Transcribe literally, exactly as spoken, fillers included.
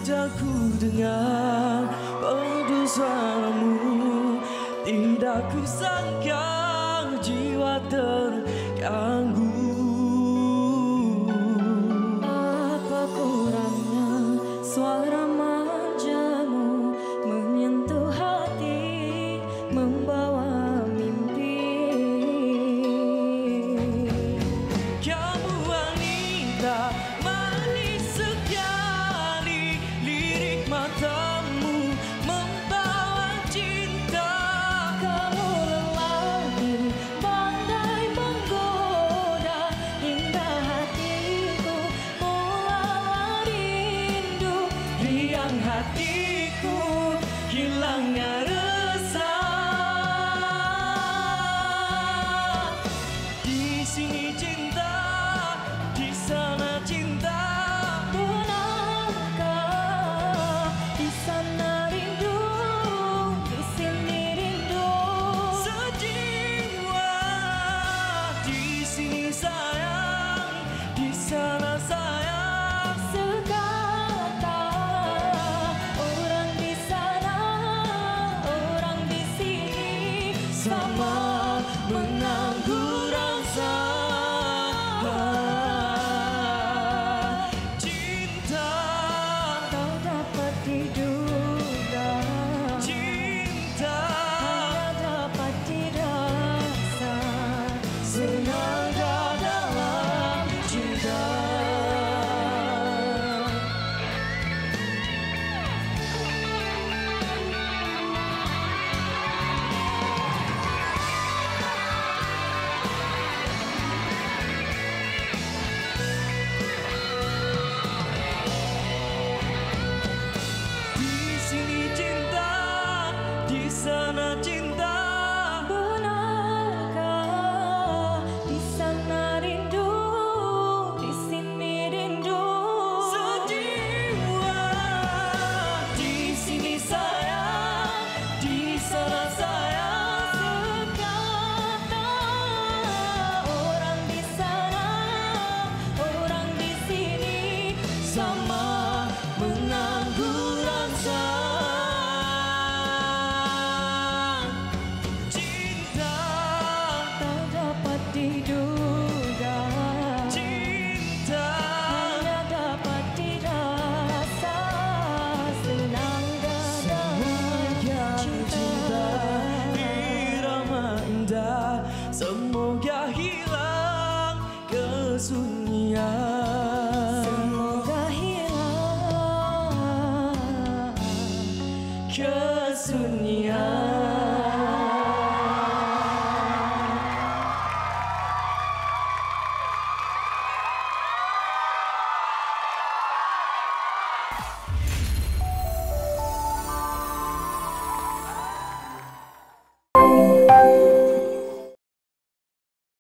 Sejak ku dengar merdu suaramu, tidak ku sangka jiwa terganggu. Apa kurangnya suara manjamu menyentuh hati, membawa mimpi. Kamu wanita manis sekali, lirik matamu membawa cinta. Kamu lelaki pandai menggoda, hingga hatiku mulai rindu. Riang hatiku hilangnya resah. Di sini cinta, di sana cinta. Benarkah di sana rindu, di sini rindu? Sejiwa, di sini sayang, di sana sayang. Sekata orang di sana, orang di sini, Sama menganggur rasa. Cinta, tak dapat diduga, cinta, hanya dapat dirasa. senang dalam cinta. Di sini cinta, di sana cinta. Benarkah di sana rindu, di sini rindu? Sejiwa, di sini sayang, di sana sayang. Sekata orang di sana, orang di sini, Sama menganggur rasa. Cinta, tak dapat diduga, cinta, hanya dapat dirasa. Senang dalam yang cinta. cinta. Irama indah, semoga hilang kesunyian. Semoga hilang Kesunyian.